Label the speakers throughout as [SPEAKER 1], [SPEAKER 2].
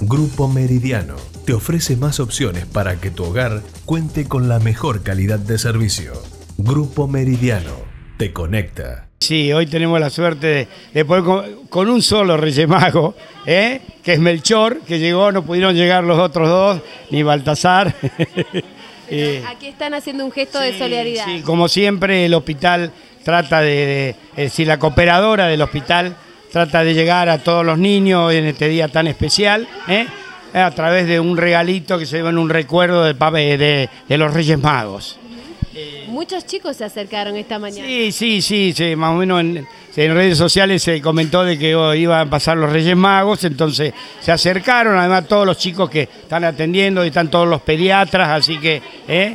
[SPEAKER 1] Grupo Meridiano te ofrece más opciones para que tu hogar cuente con la mejor calidad de servicio. Grupo Meridiano te conecta.
[SPEAKER 2] Sí, hoy tenemos la suerte de poder con un solo Reyes Mago, que es Melchor, que llegó, no pudieron llegar los otros dos, ni Baltasar.
[SPEAKER 3] Aquí están haciendo un gesto de solidaridad. Sí,
[SPEAKER 2] como siempre el hospital trata es decir, la cooperadora del hospital trata de llegar a todos los niños en este día tan especial, a través de un regalito que se lleva en un recuerdo de los Reyes Magos.
[SPEAKER 3] Muchos chicos se acercaron esta mañana.
[SPEAKER 2] Sí, más o menos en redes sociales se comentó de que iban a pasar los Reyes Magos, entonces se acercaron, además todos los chicos que están atendiendo y están todos los pediatras, así que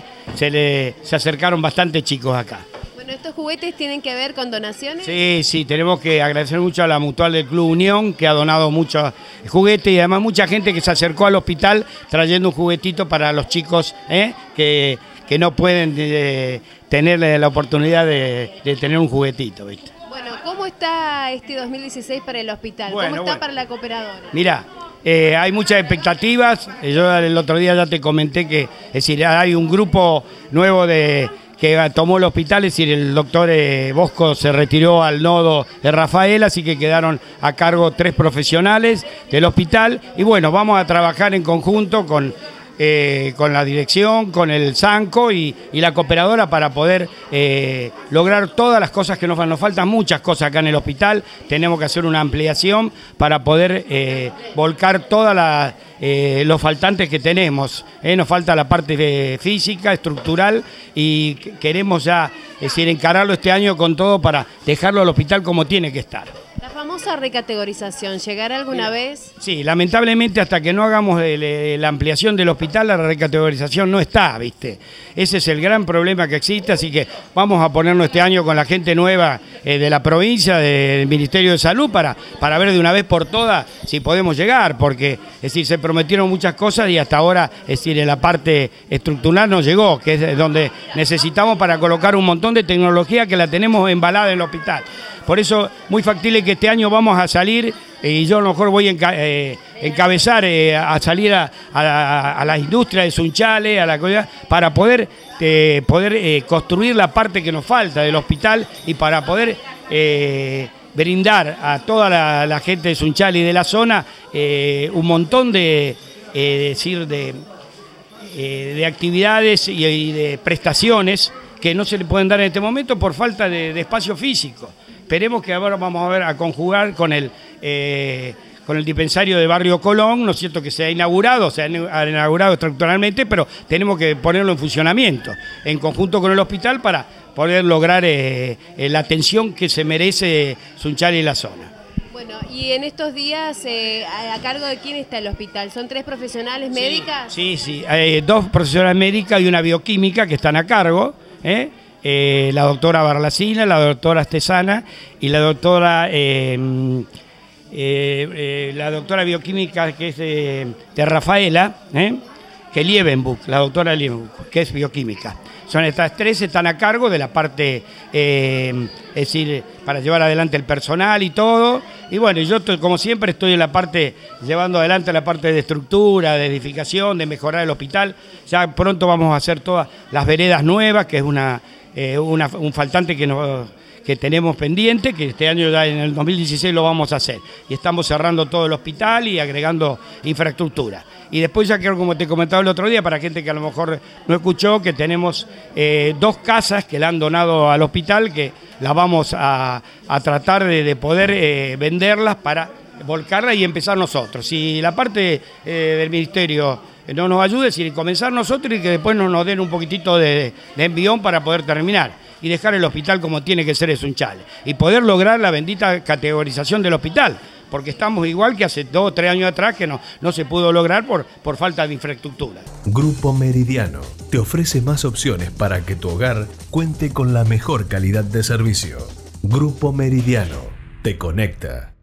[SPEAKER 2] se acercaron bastante chicos acá.
[SPEAKER 3] Bueno, ¿estos juguetes tienen que ver con donaciones?
[SPEAKER 2] Sí, tenemos que agradecer mucho a la Mutual del Club Unión, que ha donado muchos juguetes y además mucha gente que se acercó al hospital trayendo un juguetito para los chicos que no pueden tener la oportunidad de tener un juguetito, ¿viste?
[SPEAKER 3] Bueno, ¿cómo está este 2016 para el hospital? ¿Cómo está para la cooperadora?
[SPEAKER 2] Mira, hay muchas expectativas. Yo el otro día ya te comenté que, es decir, hay un grupo nuevo que tomó el hospital, es decir, el doctor Bosco se retiró al nodo de Rafael, así que quedaron a cargo 3 profesionales del hospital. Y bueno, vamos a trabajar en conjunto con la dirección, con el SANCO y la cooperadora para poder lograr todas las cosas que nos faltan muchas cosas acá en el hospital. Tenemos que hacer una ampliación para poder volcar todas los faltantes que tenemos. Nos falta la parte física, estructural, y queremos ya, es decir, encararlo este año con todo para dejarlo al hospital como tiene que estar.
[SPEAKER 3] La famosa recategorización, ¿llegará alguna vez?
[SPEAKER 2] Sí, lamentablemente hasta que no hagamos la ampliación del hospital, la recategorización no está, ¿viste? Ese es el gran problema que existe, así que vamos a ponernos este año con la gente nueva de la provincia, del Ministerio de Salud, para ver de una vez por todas si podemos llegar, porque es decir, se prometieron muchas cosas y hasta ahora, es decir, en la parte estructural no llegó, que es donde necesitamos para colocar un montón de tecnología que la tenemos embalada en el hospital. Por eso, muy factible que este año vamos a salir, y yo a lo mejor voy a encabezar a salir a la industria de Sunchales, para poder construir la parte que nos falta del hospital y para poder brindar a toda la gente de Sunchales y de la zona un montón de actividades y de prestaciones que no se le pueden dar en este momento por falta de espacio físico. Esperemos que ahora vamos a conjugar con el dispensario de Barrio Colón, ¿no es cierto?, que se ha inaugurado estructuralmente, pero tenemos que ponerlo en funcionamiento, en conjunto con el hospital, para poder lograr la atención que se merece Sunchales y la zona.
[SPEAKER 3] Bueno, y en estos días, ¿a cargo de quién está el hospital? ¿Son 3 profesionales médicas?
[SPEAKER 2] Sí, hay 2 profesionales médicas y una bioquímica que están a cargo, la doctora Barlacina, la doctora Astesana y la doctora bioquímica que es de Rafaela, que es Liebenbuch, la doctora Liebenbuch, que es bioquímica. Son estas 3, están a cargo de la parte, es decir, para llevar adelante el personal y todo. Y bueno, yo como siempre estoy en la parte, llevando adelante la parte de estructura, de edificación, de mejorar el hospital. Ya pronto vamos a hacer todas las veredas nuevas, que es un faltante que tenemos pendiente, que este año ya en el 2016 lo vamos a hacer. Y estamos cerrando todo el hospital y agregando infraestructura. Y después ya quiero, como te comentaba el otro día, para gente que a lo mejor no escuchó, que tenemos 2 casas que le han donado al hospital, que las vamos a tratar de poder venderlas para volcarla y empezar nosotros. Si la parte del ministerio no nos ayuda, es decir, comenzar nosotros y que después nos den un poquitito de envión para poder terminar y dejar el hospital como tiene que ser en Sunchales y poder lograr la bendita categorización del hospital, porque estamos igual que hace 2 o 3 años atrás, que no se pudo lograr por falta de infraestructura.
[SPEAKER 1] Grupo Meridiano te ofrece más opciones para que tu hogar cuente con la mejor calidad de servicio. Grupo Meridiano te conecta.